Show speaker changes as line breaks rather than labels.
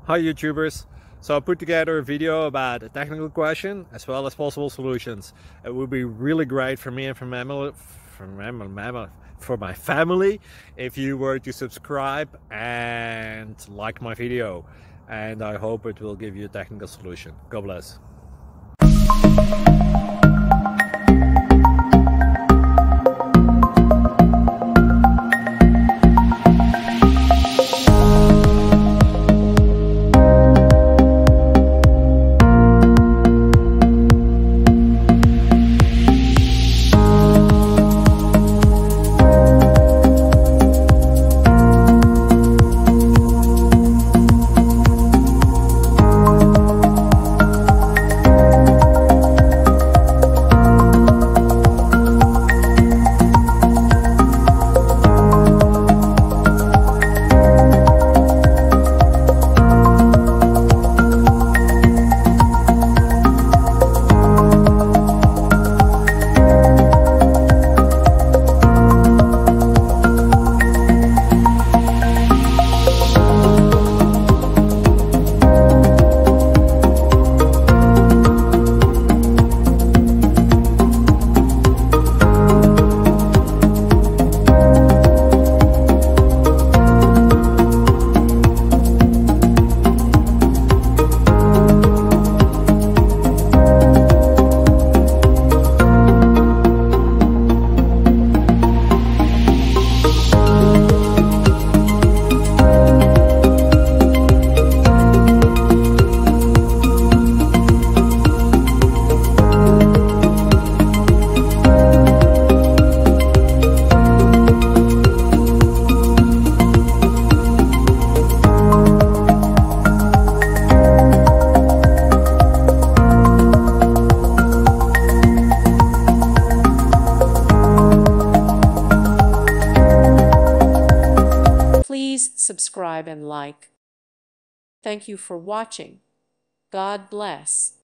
Hi YouTubers! So I put together a video about a technical question as well as possible solutions. It would be really great for me and for my family if you were to subscribe and like my video, and I hope it will give you a technical solution. God bless.
Please subscribe and like. Thank you for watching. God bless.